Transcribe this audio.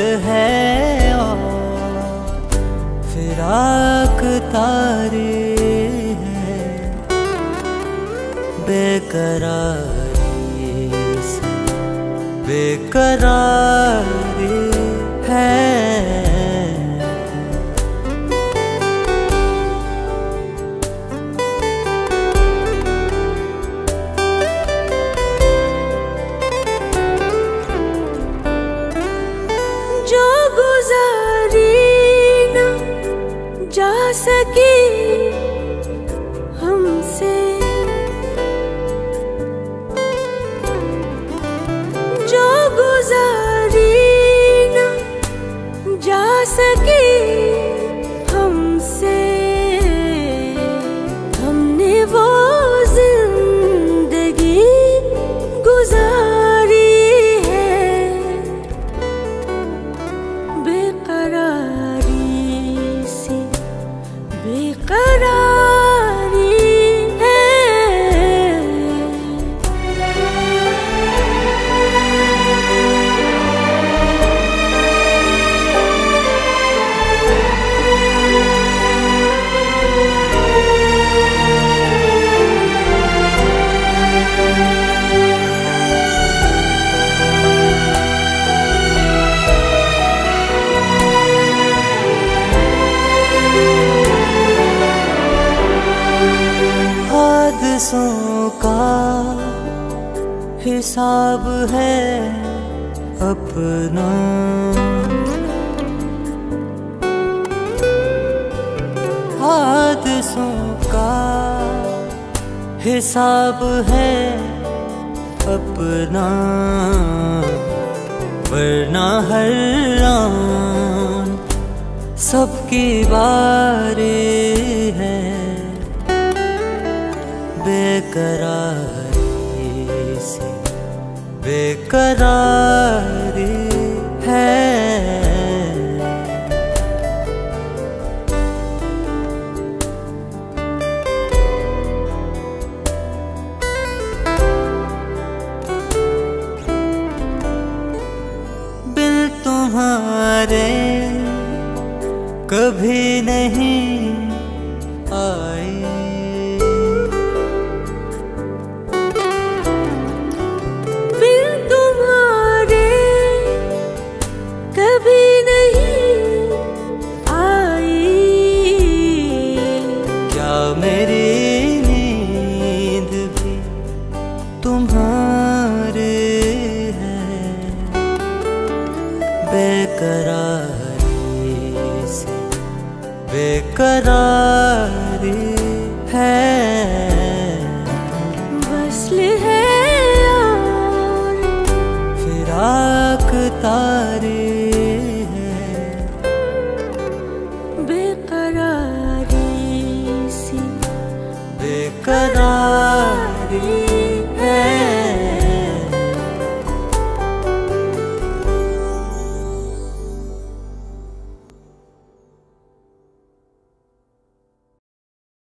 है और फिराक तारे हैं, बेकरारी से बेकरारी है। जो गुजारी ना जा सकी हमसे, जो गुजारी ना जा सकी हमसे, हमने वो जिंदगी गुजारी है, बेकरारी सी बेकरारी है। हादसों का हिसाब है अपना, हादसों का हिसाब है अपना, वरना हर आन सबकी बारी है, बेकरारी से बेकरारी है। बिन तुम्हारे कभी नहीं आई, कभी नहीं आई, क्या मेरी नींद भी तुम्हारे है, बेकरारी से बेकरारी है।